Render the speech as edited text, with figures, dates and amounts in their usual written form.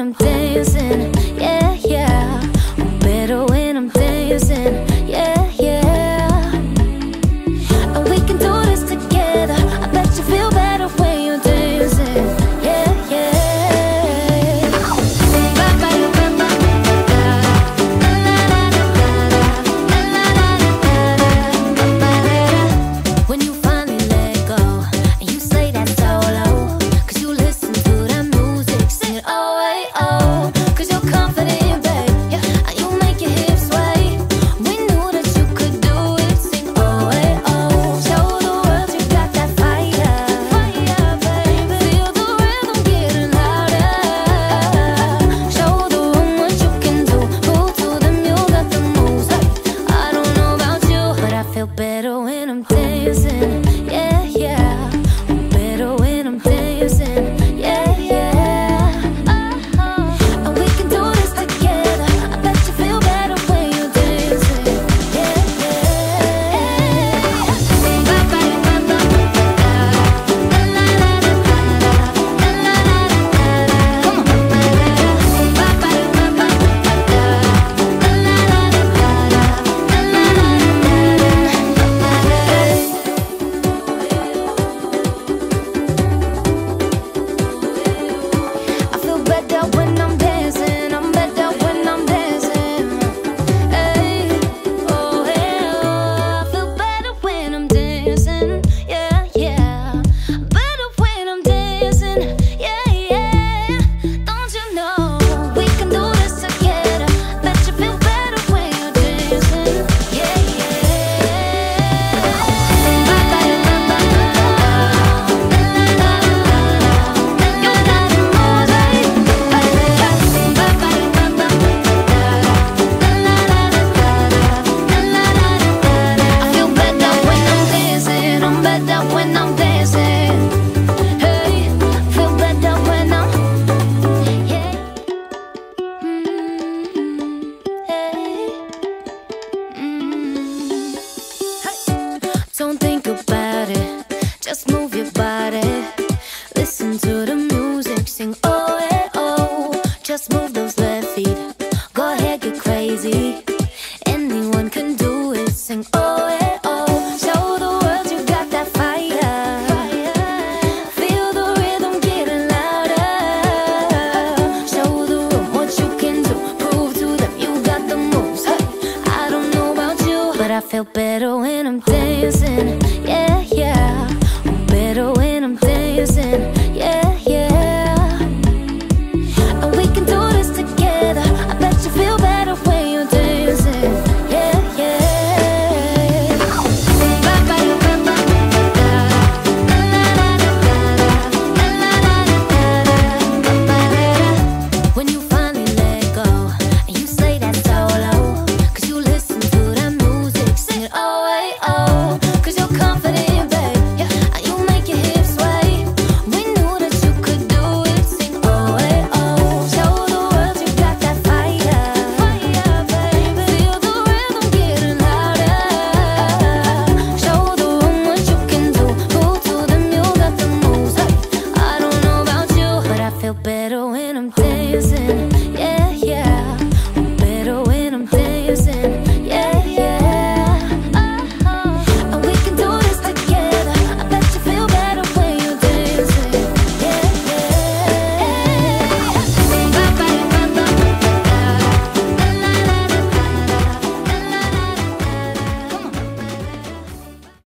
I'm dancing, yeah, yeah. I'm better when I'm dancing, yeah, yeah. And we can do this together. I bet you feel better when you're dancing, yeah, yeah. When you finally let go and you say that solo, 'cause you listen to that music, sing it oh, hey, oh. 'Cause you're confident, babe, yeah, and you make your hips sway. We knew that you could do it, sing oh, hey, oh. Show the world you got that fire, fire, baby. Feel the rhythm getting louder. Show the room what you can do. Move to them, you got the moves. Hey, I don't know about you, but I feel better when I'm dancing, yeah, yeah. I'm better when I'm dancing, yeah, yeah. And we can do this together. I bet you feel better when you're dancing, yeah, I feel better when I'm dancing. I'm better when I'm dancing. Hey, oh, hey, oh. I feel better when I'm dancing. Yeah, yeah. Better when I'm dancing. Yeah, yeah. Don't you know we can do this together? Bet you feel better when you're dancing. Yeah, I feel better when I'm dancing. I'm better when I'm dancing. Hey, feel better when I'm, yeah. Hey. Don't think about it, just move your body. Listen to the music, sing oh, hey, oh. Just move those left feet, go ahead, get crazy. Anyone can do it, sing oh, hey, oh. Show the world you got that fire. Feel the rhythm getting louder. Show the room what you can do. Prove to them you got the moves. Hey, I don't know about you, but I feel better when I'm dancing, yeah, yeah. I'm better when I'm dancing, yeah, yeah. And we can do this together. I bet you feel better when you're dancing, yeah, yeah. When you finally let go and you say that solo, 'cause you listen to that music, sing it oh, hey, oh. 'Cause you're confident, babe, yeah, and you make your hips sway. We knew that you could do it, sing oh, hey, oh. Show the world you got that fire, fire, baby. Feel the rhythm getting louder. Show the room what you can do. Move to them, you got the moves. Hey, I don't know about you, but I feel better when I'm dancing, yeah,